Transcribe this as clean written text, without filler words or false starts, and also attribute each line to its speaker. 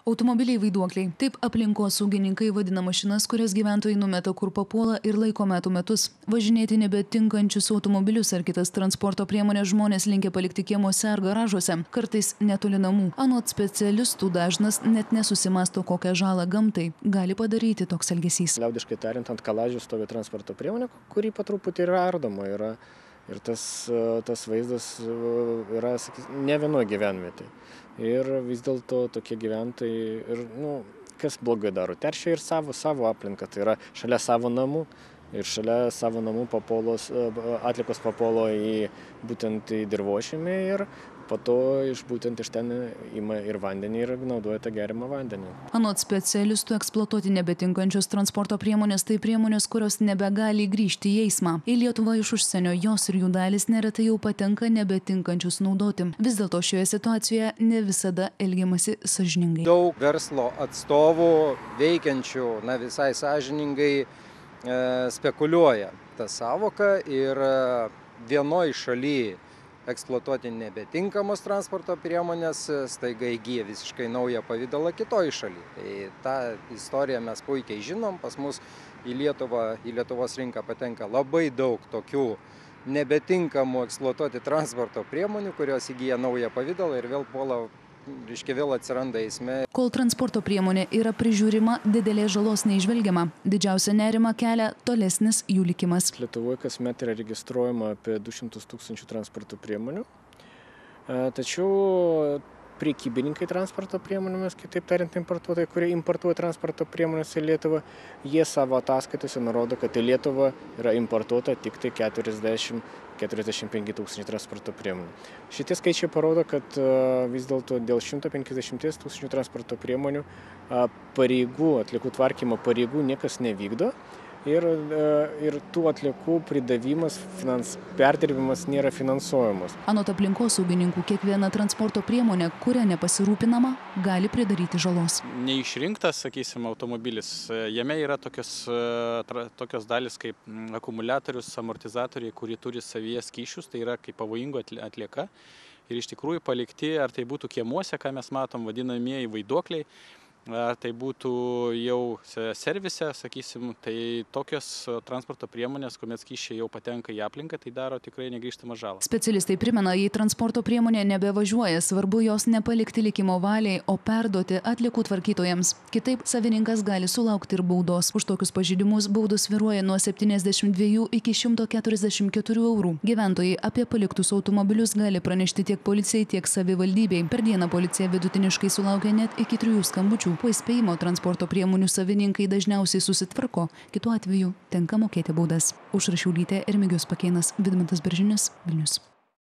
Speaker 1: Automobiliai vaiduokliai. Taip aplinkosaugininkai vadina mašinas, kurias gyventojai numeta kur papuola ir laiko metų metus. Važinėti nebetinkančius automobilius ar kitas transporto priemonės žmonės linkę palikti kiemuose ar garažuose, kartais netoli namų. Anot specialistų dažnas net nesusimasto, kokią žalą gamtai gali padaryti toks elgesys.
Speaker 2: Liaudiškai tariant, ant kaladžių stovi transporto priemonė, kuri po truputį yra ardoma. Ir tas vaizdas yra, ne vienoje gyvenvietėje. Ir vis dėlto tokie gyventojai, kas blogai daro, teršia ir savo aplinką, tai yra šalia savo namų. Ir šalia savo namų atliekos papuolo būtent į dirvožemį ir po to būtent iš ten ima ir vandenį ir naudoja tą geriamą vandenį.
Speaker 1: Anot specialistų, eksploatuoti nebetinkančios transporto priemonės tai priemonės, kurios nebegali grįžti į eismą. Į Lietuvą iš užsienio jos ir jų dalis neretai jau patenka nebetinkančius naudoti. Vis dėlto šioje situacijoje ne visada elgiamasi sąžiningai.
Speaker 3: Daug verslo atstovų veikiančių visai sąžiningai spekuliuoja tą savoką ir vienoj šaly eksploatuoti nebetinkamos transporto priemonės staiga įgyja visiškai naują pavidalą kitoj šaly. Tai tą istoriją mes puikiai žinom, pas mus į Lietuvos rinką patenka labai daug tokių nebetinkamų eksploatuoti transporto priemonių, kurios įgyja naują pavidalą ir vėl atsiranda eisme.
Speaker 1: Kol transporto priemonė yra prižiūrima, didelės žalos neįžvelgiama. Didžiausia nerima kelia tolesnis jų likimas.
Speaker 2: Lietuvoje kasmet yra registruojama apie 200 000 transporto priemonių. Tačiau prekybininkai transporto priemonėmis, kitaip tariant importuotojai, kurie importuoja transporto priemonės į Lietuvą, jie savo ataskaitose nurodo, kad į Lietuvą yra importuota tik tai 40–45 000 transporto priemonių. Šitie skaičiai parodo, kad vis dėlto dėl 150 000 transporto priemonių atliekų tvarkymo pareigų niekas nevykdo. Ir tų atliekų pridavimas, perdirbimas nėra finansuojamas.
Speaker 1: Anot aplinkosaugininkų, kiekviena transporto priemonė, kuria nepasirūpinama, gali pridaryti žalos.
Speaker 4: Neišrinktas, automobilis, jame yra tokios dalis kaip akumuliatorius, amortizatoriai, kurie turi savyje skysčius, tai yra kaip pavojingo atlieka. Ir iš tikrųjų palikti, ar tai būtų kiemuose, ką mes matom, vadinamieji vaiduokliai, ar tai būtų jau servise, tai tokios transporto priemonės, kuomet skysčiai jau patenka į aplinką, tai daro tikrai negrįžtamą žalą.
Speaker 1: Specialistai primena, jei transporto priemonė nebevažiuoja, svarbu jos nepalikti likimo valiai, o perduoti atliekų tvarkytojams. Kitaip savininkas gali sulaukti ir baudos. Už tokius pažeidimus baudos svyruoja nuo 72 iki 144 eurų. Gyventojai apie paliktus automobilius gali pranešti tiek policijai, tiek savivaldybei. Per dieną policija vidutiniškai sulaukia net iki 3 skambučių. Po įspėjimo transporto priemonių savininkai dažniausiai susitvarko, kitu atveju tenka mokėti baudas. Aušra Šiaulytė, Remigijus Pakėnas, Vidmantas Beržinis, Vilnius.